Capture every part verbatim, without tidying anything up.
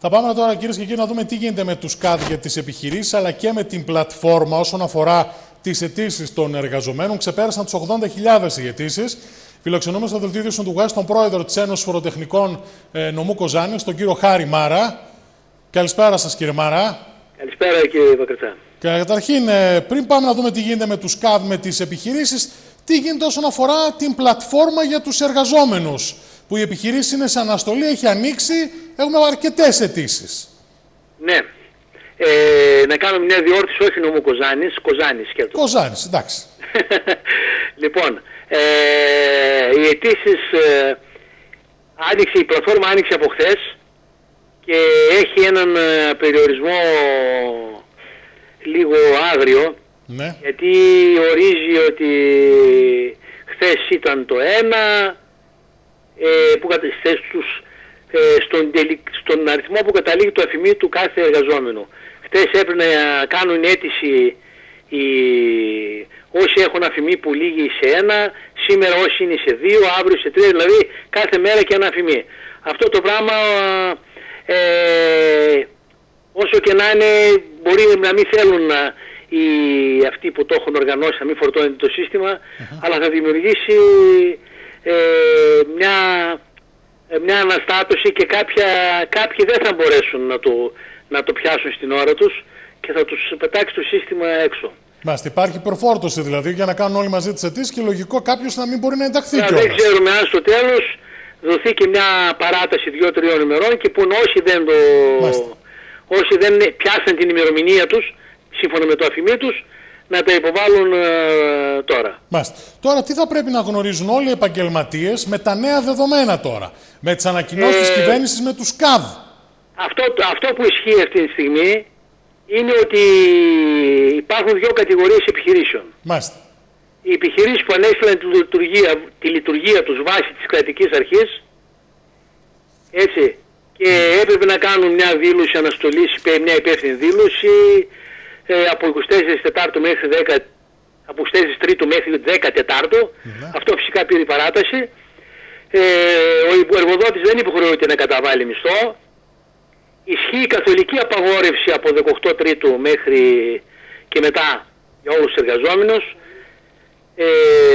Θα πάμε τώρα, κυρίες και κύριοι, να δούμε τι γίνεται με τους ΚΑΔ για τις επιχειρήσεις, αλλά και με την πλατφόρμα όσον αφορά τις αιτήσεις των εργαζομένων. Ξεπέρασαν τις ογδόντα χιλιάδες οι αιτήσεις. Φιλοξενούμε στο δελτίο ειδήσεων του West τον πρόεδρο της Ένωσης Φοροτεχνικών ε, Νομού Κοζάνης, τον κύριο Χάρη Μάρα. Καλησπέρα σας, κύριε Μάρα. Καλησπέρα, κύριε Πακρατσά. Και καταρχήν, ε, πριν πάμε να δούμε τι γίνεται με τους ΚΑΔ, με τις επιχειρήσεις, τι γίνεται όσον αφορά την πλατφόρμα για τους εργαζόμενους, που η επιχειρήση είναι σε αναστολή, έχει ανοίξει, έχουμε αρκετές αιτήσεις. Ναι. Ε, να κάνουμε μια διόρθωση, όχι νομού Κοζάνης, Κοζάνης και αυτό. Κοζάνης, εντάξει. Λοιπόν, ε, οι αιτήσεις, ε, άνοιξε, η πλατφόρμα άνοιξε από χθες και έχει έναν ε, περιορισμό λίγο άγριο, ναι. Γιατί ορίζει ότι χθες ήταν το ένα, ε, που στους, ε, στον, στον αριθμό που καταλήγει το αφημί του κάθε εργαζόμενου. Χθες έπρεπε να κάνουν αίτηση οι, όσοι έχουν αφημί που λύγει σε ένα, σήμερα όσοι είναι σε δύο, αύριο σε τρία, δηλαδή κάθε μέρα και ένα αφημί. Αυτό το πράγμα, ε, όσο και να είναι, μπορεί να μην θέλουν να, οι, αυτοί που το έχουν οργανώσει να μην φορτώνεται το σύστημα, uh-huh. αλλά θα δημιουργήσει ε, μια, μια αναστάτωση και κάποια, κάποιοι δεν θα μπορέσουν να το, να το πιάσουν στην ώρα τους και θα τους πετάξει το σύστημα έξω. Μάλιστα, υπάρχει προφόρτωση δηλαδή για να κάνουν όλοι μαζί τις αιτήσεις και λογικό κάποιος να μην μπορεί να ενταχθεί κιόλας. Δεν ξέρουμε αν στο τέλος δοθεί και μια παράταση δύο-τριών ημερών και που όσοι δεν, το, όσοι δεν πιάσαν την ημερομηνία τους σύμφωνα με το αφημί τους, να τα υποβάλουν ε, τώρα. Μάλιστα. Τώρα τι θα πρέπει να γνωρίζουν όλοι οι επαγγελματίες με τα νέα δεδομένα τώρα, με τις ανακοινώσεις ε, της κυβέρνησης με τους ΚΑΔ. Αυτό, αυτό που ισχύει αυτή τη στιγμή είναι ότι υπάρχουν δύο κατηγορίες επιχειρήσεων. Μάλιστα. Οι επιχειρήσεις που ανέστηλαν τη λειτουργία, τη λειτουργία τους βάσει της κρατικής αρχής, έτσι, και έπρεπε να κάνουν μια δήλωση αναστολής, μια υπεύθυνη δήλωση, Ε, από είκοσι τέσσερις Τετάρτου μέχρι δέκα, από είκοσι τέσσερις Τρίτου μέχρι δέκα Τετάρτου. Mm-hmm. Αυτό φυσικά πήρε παράταση. Ε, ο εργοδότης δεν υποχρεώται να καταβάλει μισθό. Ισχύει καθολική απαγόρευση από δεκαοκτώ Τρίτου μέχρι και μετά για όλους τους εργαζόμενους. Ε,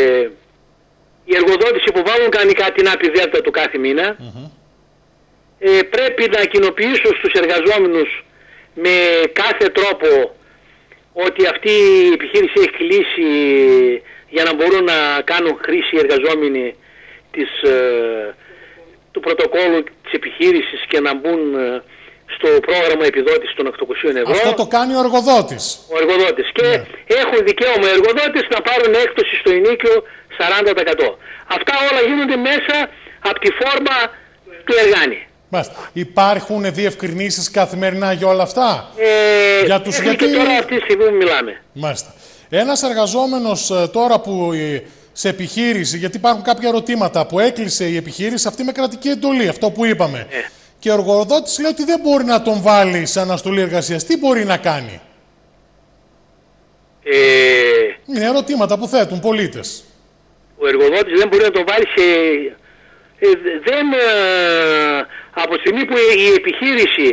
οι εργοδότες υποβάλλουν κανονικά την άπη δέλτα του κάθε μήνα. Mm-hmm. Ε, πρέπει να κοινοποιήσουν στους εργαζόμενους με κάθε τρόπο ότι αυτή η επιχείρηση έχει κλείσει για να μπορούν να κάνουν χρήση οι εργαζόμενοι της, ε, του πρωτοκόλλου της επιχείρησης και να μπουν ε, στο πρόγραμμα επιδότησης των οκτακοσίων ευρώ. Αυτό το κάνει ο εργοδότης. Ο εργοδότης. Και ναι. έχουν δικαίωμα οι εργοδότες να πάρουν έκπτωση στο ενίκιο σαράντα τοις εκατό. Αυτά όλα γίνονται μέσα από τη φόρμα του εργάνη. Μάλιστα. Υπάρχουν διευκρινήσεις καθημερινά για όλα αυτά. Ε, για τους γιατί... και τώρα αυτή τη στιγμή που μιλάμε. Μάλιστα. Ένας εργαζόμενος τώρα που σε επιχείρηση, γιατί υπάρχουν κάποια ερωτήματα, που έκλεισε η επιχείρηση αυτή με κρατική εντολή, αυτό που είπαμε. Ε. Και ο εργοδότης λέει ότι δεν μπορεί να τον βάλει σε αναστολή εργασίας. Τι μπορεί να κάνει? Ε... Είναι ερωτήματα που θέτουν πολίτες. Ο εργοδότης δεν μπορεί να τον βάλει σε... Ε, δεν, ε, από τη στιγμή που η επιχείρηση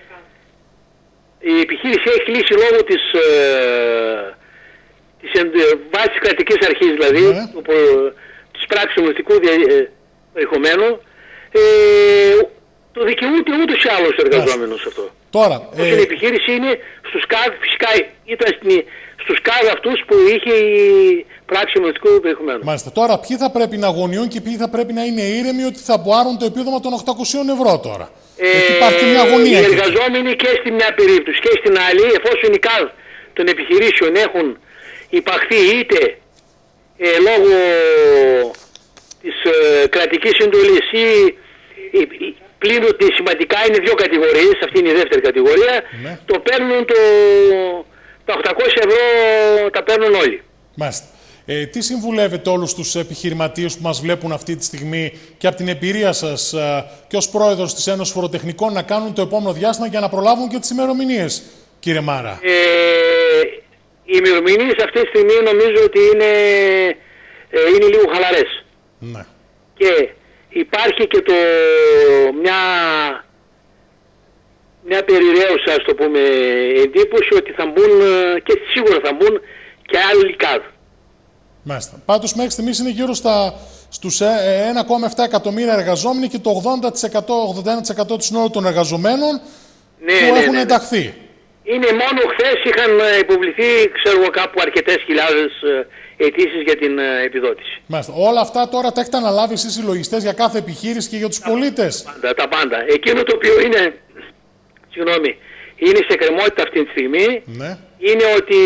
η επιχείρηση έχει κλείσει λόγω της, ε, της βάσης κρατικής αρχής, δηλαδή ναι. το, της πράξης ομοθετικού περιεχομένου, ε, το δικαιούται ούτως ή άλλως ο εργαζόμενος αυτό. Τώρα, ε... η επιχείρηση είναι στους ΚΑΔ, φυσικά ήταν στους ΚΑΔ αυτούς που είχε η πράξη ομοθετικού περιεχομένου. Μάλιστα. Τώρα, ποιοι θα πρέπει να αγωνιούν και ποιοι θα πρέπει να είναι ήρεμοι ότι θα πάρουν το επίδομα των οκτακοσίων ευρώ τώρα? Ε, Γιατί υπάρχει μια αγωνία. Οι εργαζόμενοι και στην μια περίπτωση και στην άλλη, εφόσον οι ΚΑΔ των επιχειρήσεων έχουν υπαχθεί είτε ε, λόγω της ε, κρατικής συντολής ή ε, πλην ότι σημαντικά είναι δύο κατηγορίες, αυτή είναι η δεύτερη κατηγορία, ναι. το παίρνουν το, τα οκτακόσια ευρώ τα παίρνουν όλοι. Μάλιστα. Ε, τι συμβουλεύετε όλους τους επιχειρηματίες που μας βλέπουν αυτή τη στιγμή και από την εμπειρία σας ε, και ως πρόεδρος της Ένωσης Φοροτεχνικών να κάνουν το επόμενο διάστημα για να προλάβουν και τις ημερομηνίες, κύριε Μάρα? Ε, οι ημερομηνίες αυτή τη στιγμή νομίζω ότι είναι, ε, είναι λίγο χαλαρές. Ναι. Και υπάρχει και το, μια, μια περιραίουσα, ας το πούμε, εντύπωση ότι θα μπουν και σίγουρα θα μπουν και άλλοι ΚΑΔ. Μάλιστα. Πάντως μέχρι στιγμής είναι γύρω στα, στους ένα κόμμα επτά εκατομμύρια εργαζόμενοι και το ογδόντα τοις εκατό, ογδόντα ένα τοις εκατό του συνόλου των εργαζομένων ναι, που ναι, έχουν ναι, ναι. ενταχθεί. Είναι μόνο χθες είχαν υποβληθεί, ξέρω εγώ, κάπου αρκετές χιλιάδες αιτήσεις για την επιδότηση. Μάλιστα. Όλα αυτά τώρα τα έχετε αναλάβει εσείς οι λογιστές για κάθε επιχείρηση και για τους τα πολίτες. Πάντα, τα πάντα. Εκείνο το οποίο είναι, συγγνώμη, είναι σε κρεμότητα αυτή τη στιγμή, ναι. είναι ότι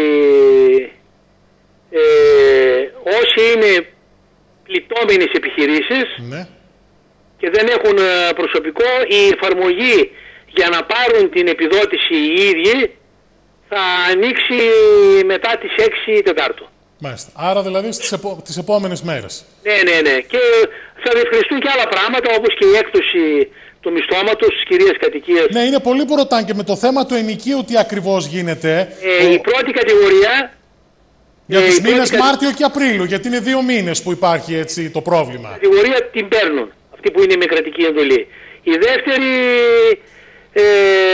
ε, όσοι είναι πληττόμενες επιχειρήσεις ναι. και δεν έχουν προσωπικό, η εφαρμογή για να πάρουν την επιδότηση οι ίδιοι θα ανοίξει μετά τις έξι Τετάρτου. Μάλιστα. Άρα δηλαδή στις, επο... τις επόμενες μέρες. Ναι, ναι, ναι. Και θα διευκρινιστούν και άλλα πράγματα όπως και η έκπτωση του μισθώματος της κυρίας κατοικίας. Ναι, είναι πολύ που ρωτάνε και με το θέμα του ενοικίου τι ακριβώς γίνεται. Ε, το... Η πρώτη κατηγορία... Για ε, τους μήνες πρώτη... Μάρτιο και Απρίλιο, γιατί είναι δύο μήνες που υπάρχει έτσι το πρόβλημα. Η κατηγορία την παίρνουν, αυτή που είναι με κρατική εντολή. Η δεύτερη ε,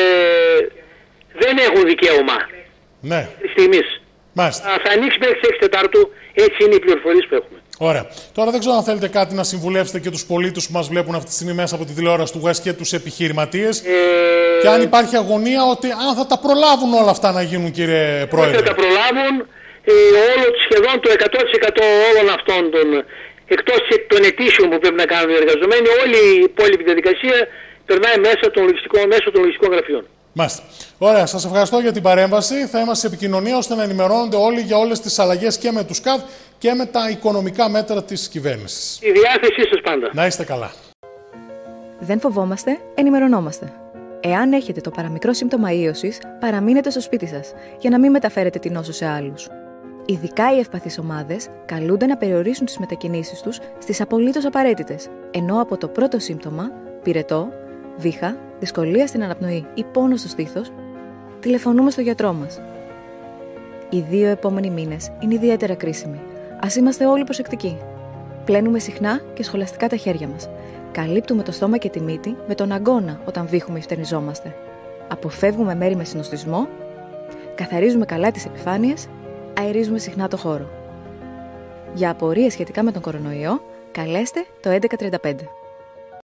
δεν έχουν δικαίωμα. Ναι. Στιγμής. Μάλιστα. Θα ανοίξει μέχρι τις έξι Τετάρτου, έτσι είναι οι πληροφορίες που έχουμε. Ωραία. Τώρα δεν ξέρω αν θέλετε κάτι να συμβουλεύσετε και τους πολίτες που μας βλέπουν αυτή τη στιγμή μέσα από τη τηλεόραση του West και τους επιχειρηματίες. Ε... Και αν υπάρχει αγωνία ότι αν θα τα προλάβουν όλα αυτά να γίνουν, κύριε Πρόεδρε. Θα τα προλάβουν, ε, όλο, σχεδόν το εκατό τοις εκατό όλων αυτών των, εκτός των αιτήσεων που πρέπει να κάνουν οι εργαζομένοι, όλη η υπόλοιπη διαδικασία περνάει μέσα των λογιστικών, μέσω των λογιστικών γραφείων. Μάλιστα. Ωραία, σας ευχαριστώ για την παρέμβαση. Θα είμαστε σε επικοινωνία ώστε να ενημερώνονται όλοι για όλες τις αλλαγές και με τους ΚΑΔ και με τα οικονομικά μέτρα της κυβέρνησης. Η διάθεσή σας πάντα. Να είστε καλά. Δεν φοβόμαστε, ενημερωνόμαστε. Εάν έχετε το παραμικρό σύμπτωμα ίωσης, παραμείνετε στο σπίτι σας για να μην μεταφέρετε την νόσο σε άλλους. Ειδικά οι ευπαθείς ομάδες καλούνται να περιορίσουν τις μετακινήσεις τους στις απολύτως απαραίτητες, ενώ από το πρώτο σύμπτωμα, πυρετό, βήχα, δυσκολία στην αναπνοή ή πόνο στο στήθος, τηλεφωνούμε στο γιατρό μας. Οι δύο επόμενοι μήνες είναι ιδιαίτερα κρίσιμοι. Ας είμαστε όλοι προσεκτικοί. Πλένουμε συχνά και σχολαστικά τα χέρια μας. Καλύπτουμε το στόμα και τη μύτη με τον αγκώνα όταν βήχουμε ή φτερνιζόμαστε. Αποφεύγουμε μέρη με συνοστισμό. Καθαρίζουμε καλά τις επιφάνειες. Αερίζουμε συχνά το χώρο. Για απορίες σχετικά με τον κορονοϊό, καλέστε το έντεκα τριάντα πέντε.